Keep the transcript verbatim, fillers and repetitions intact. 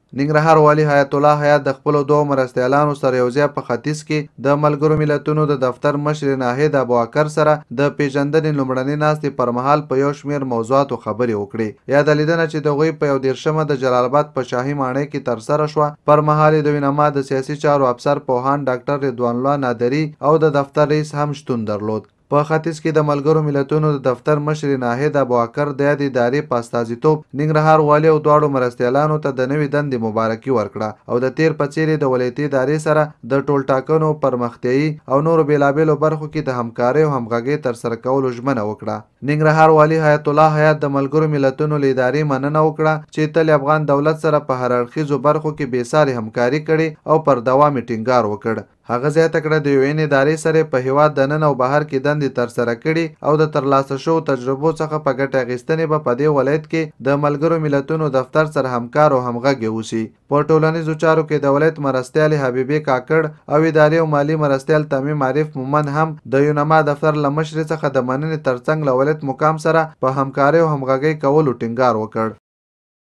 ننګرهار والي حیات الله حیات د خپلو دوو مرستیالانو سره یوځای په ختیځ کې د ملګرو ملتونو د دفتر مشر ناهید ابوبکر سره د پیژندنې لومړنۍ ناستې پر مهال په یو شمېر موضوعاتو خبرې وکړې. یاده لیدنه چې د هغوی په یو دېرشمه د جلال آباد په شاهي ماڼۍ کې ترسره شوه پر مهال د وینما د سیاسي چارو افسر پوهاند ډاکټر رضوان الله نادري او د دفتر رئیس هم شتون درلود. په ختیځ کې د ملګرو ملتونو د دفتر مشر ناهید ابوبکر د یادې ادارې په استازیتوب ننګرهار والي او دواړو مرستیالانو ته د نوې دندې مبارکي ورکړه او د تیر په څېر د ولایتي ادارې سره د ټولټاکنو پرمختیایي او نورو بېلابېلو برخو کې د همکارۍ او همغږۍ ترسره کولو ژمنه وکړه. ننګرهار والي حیات الله حیات د ملګرو ملتونو له ادارې مننه وکړه چې تل افغان دولت سره په هر اړخیزو برخو کې بېسارې همکاري کړې او پر دوام یې ټینګار وکړ. هغه زیاته کړه د یو این ادارې سره په هیواد دننه او بهر کې دندې ترسره کړي او د ترلاسه شوو تجربو څخه په ګټه اخیستنې به په دې ولایت کې د ملګرو ملتونو دفتر سره همکار او همغږی اوسي. په ټولنیزو چارو کې د ولایت مرستیال حبیبي کاکړ او ادارې او مالي مرستیال تمیم عارف مومند هم د یونما دفتر له مشرۍ څخه د مننې ترڅنګ له ولایت مقام سره په همکارۍ او همغږۍ کولو ټینګار وکړ.